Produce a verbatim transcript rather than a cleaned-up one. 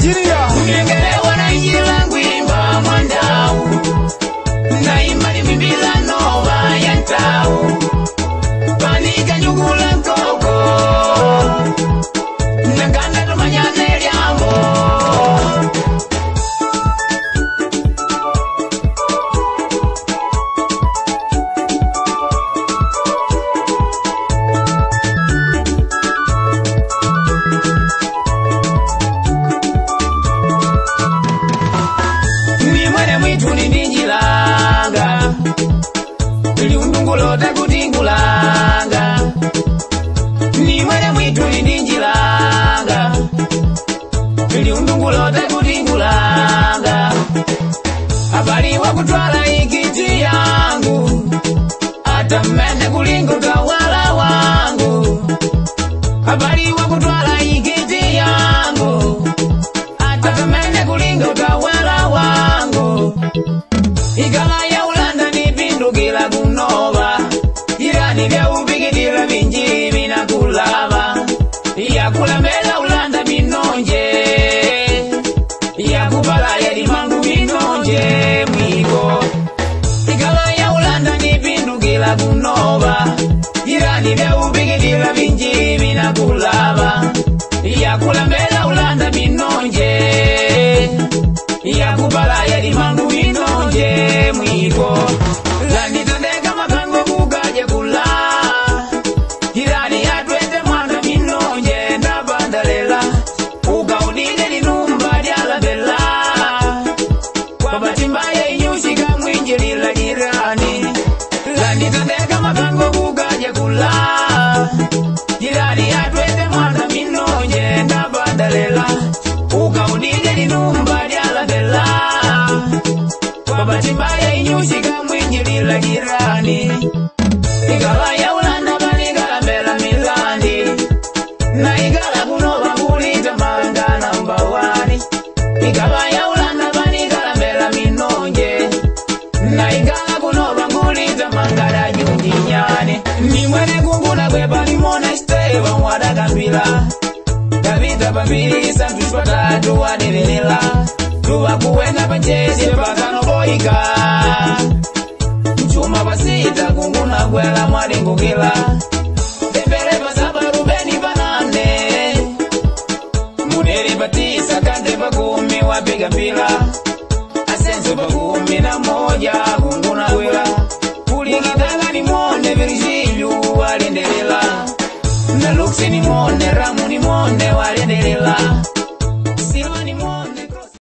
Chiria Unyengele wana injila nguimba mwandau na imani mbila nova yantau panika nyugula nkoko Nanganda tumanyane liambo Mwimwene mwitu ni ninjilanga Liundungulota kutingulanga Mwimwene mwitu ni ninjilanga Liundungulota kutingulanga Habari wa kutwala ikiti yangu Ata mene kulingo tawala wangu Habari wa kutwala ikiti yangu Ata mene kulingo tawala wangu Igala ya ulanda ni pindu gila kunova Irani vya ubigidira vinji vina kulava Ya kulambela ulanda minonje Ya kupala ya dimangu minonje mwiko Igala ya ulanda ni pindu gila kunova Irani vya ubigidira vinji vina kulava Ya kulambela ulanda minonje Ya kupala ya dimangu minonje mwiko Lani tandeka makango kukaje kula Jirani ya twende mwana minonje ndabandalela Ukaunile linumba diala bela Kwa batimbaye inyushika mwinjilila jirani Lani tandeka makango kukaje kula Jirani ya twende mwana minonje ndabandalela Ukaunile linumba diala bela Kwa batimbaye inyushika mwinjilila jirani Igala ya ulanda banigala mbela milandi Na igala kunova kulita manga namba wani Igala ya ulanda banigala mbela minonje Na igala kunova kulita manga da junji nyane Nimwene kunguna kwepa limona steva mwada kambila Kavita pambili santu shpatatu wadirila Tuwa kuwenda panchezi pakano boika Chuma pasita kunguna kwela mwadingu kila Tembele pasaba rubeni panane Muneri patisa kante pakumi wapiga pila Asenso pakumi na moja kunguna kwela Kulikitanga ni mwone Virgilio walindelila Na luksi ni mwone